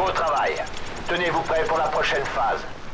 Beau travail. Tenez-vous prêts pour la prochaine phase.